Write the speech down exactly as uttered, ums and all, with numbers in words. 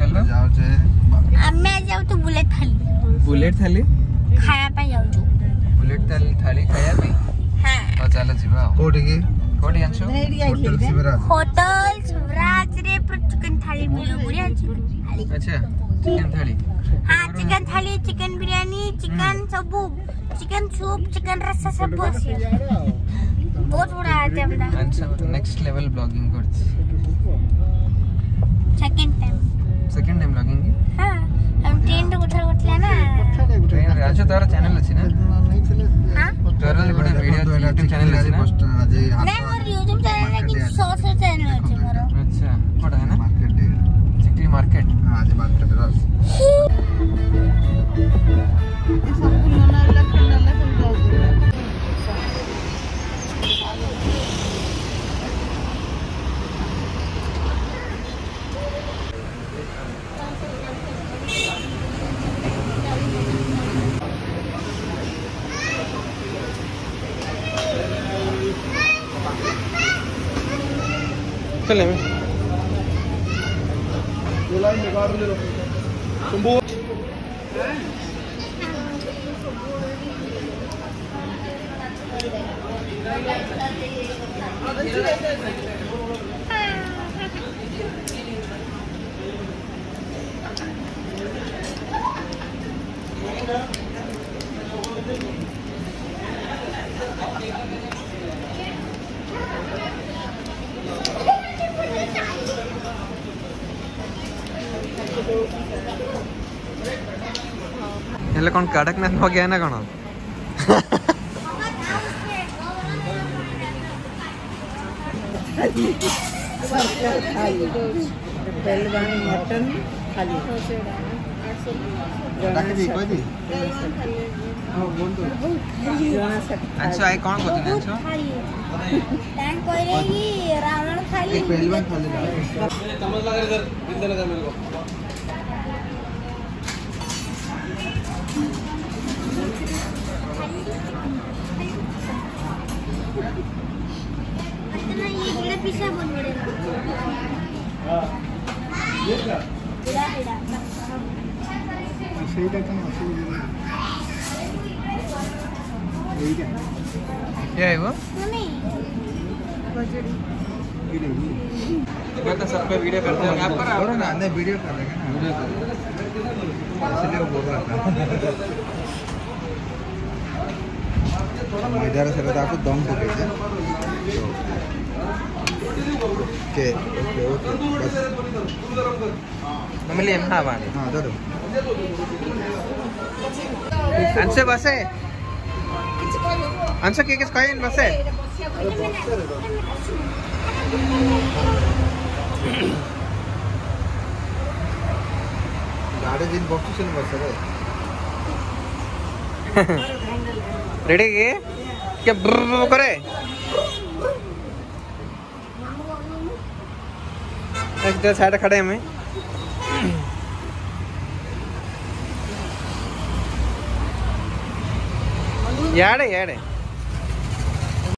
चलो जाओ जे आमे जाऊ तो बुलेट थाली बुलेट थाली खाया पे जाऊ बुलेट थाली थाली खाया पे हां तो चलो जीवा कोठी की कोठी आंसो होटल शिवराज होटल शिवराज रे पर चिकन थाली मिलो बढ़िया चिकन अच्छा चिकन थाली हां चिकन थाली चिकन बिरयानी चिकन सबू चिकन सूप चिकन रसा सब बहुत बड़ा आइटम था अच्छा नेक्स्ट लेवल ब्लॉगिंग करछ second time second time vlogging हां हम ट्रेन रे उठा उठला ना ट्रेन रे अच्छा तारा चैनल अछि ना हां तारा ले बड़ा वीडियो यूट्यूब चैनल अछि ना नहीं मोर यूट्यूब चैनल है कि सोशल चैनल है मोर अच्छा कोटा है ना मार्केट चिकली मार्केट हां जे मार्केट रास सब नना लखन नना सब जाऊ चले में ये लाइन निकाल ले लो शंभू हेले कौन कड़कनाथ हो गया ना कौन पहलवान मटन थाली डाके कोई दी हां बोल दो अच्छा आई कौन को दिन अच्छा टाइम कोई रही रावण थाली एक पहलवान थाली डाल समझ लगा इधर बिंदे लगा मेरे को इतना ये बड़ा पीसा बन पड़ेगा हां ये क्या बड़ा बड़ा सही का ना सही यही क्या क्या है वो नहीं बजड़ी मैं तो सब पे वीडियो करते हैं आप पर और ना अंदर वीडियो कर लेंगे ना वीडियो कर इसलिए वो बोल रहा था इधर से तो आपको दम ठोके थे ओके ओके ओके बस मम्मी हां बारे हां दो दो अंशे बसे अंशे के किस कहीं बसे गाड़ी दिन बॉक्स से बस रे रेडी के क्या ब्र करे एक साइड खड़े हैं यार यार